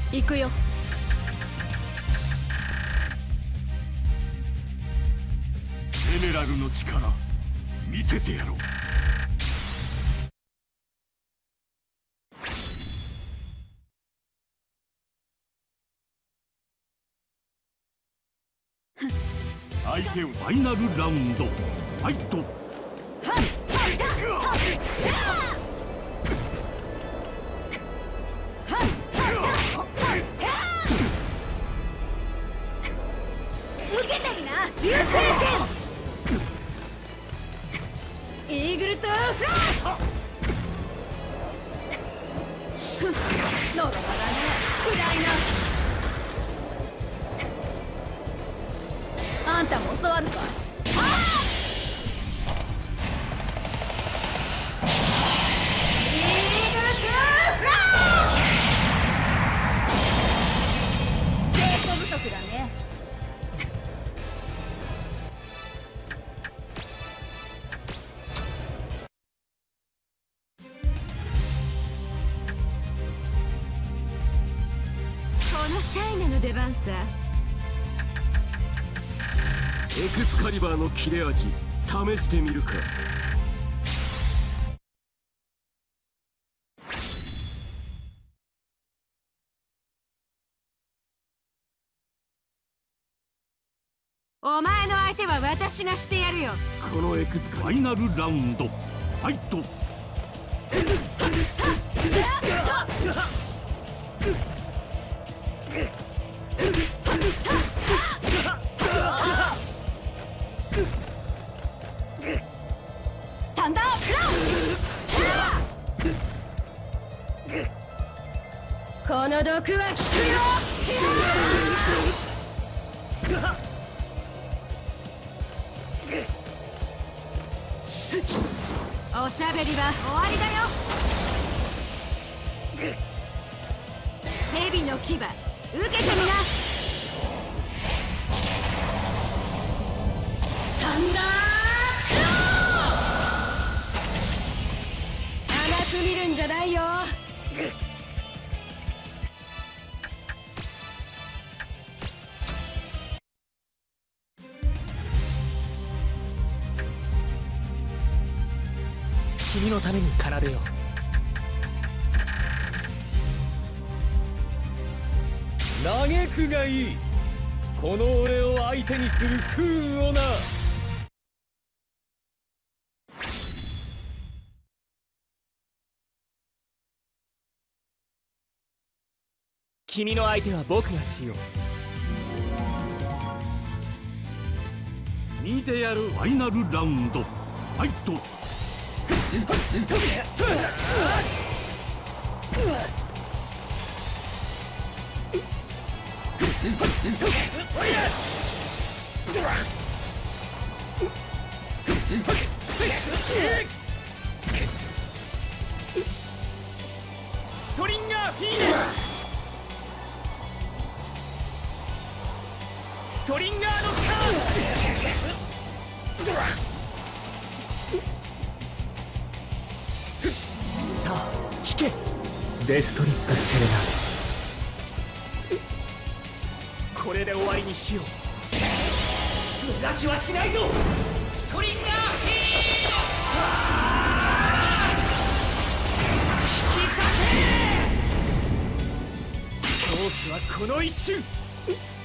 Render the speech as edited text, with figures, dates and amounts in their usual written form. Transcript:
行くよ。 ゼネラルの力見せてやろう。相手をファイナルラウンドファイト。 受けてみな流星剣。イーグルトフラッシュ。のろまだね。暗いな。あんたも教わるかい。 このシャイナの出番さ。 エクスカリバーの切れ味試してみるか。 お前の相手は私がしてやるよ。 このエクスカファイナルラウンドファイト。 サンダークラウン。この毒は効くよ。 おしゃべりは終わりだよ。蛇の牙受けてみな。 サンダークラウン。甘く見るんじゃないよ。 君のために奏でよう。嘆くがいい。この俺を相手にする不運をな。君の相手は僕がしよ見てやるファイナルラウンドファイト。 ストリンガーフィーネ。ストリンガーのカー。さあ引け。デストリックセレナ。これで終わりにしよう。逃がしはしないぞ。ストリンガーフィーネ。引き裂け。勝機はこの一瞬。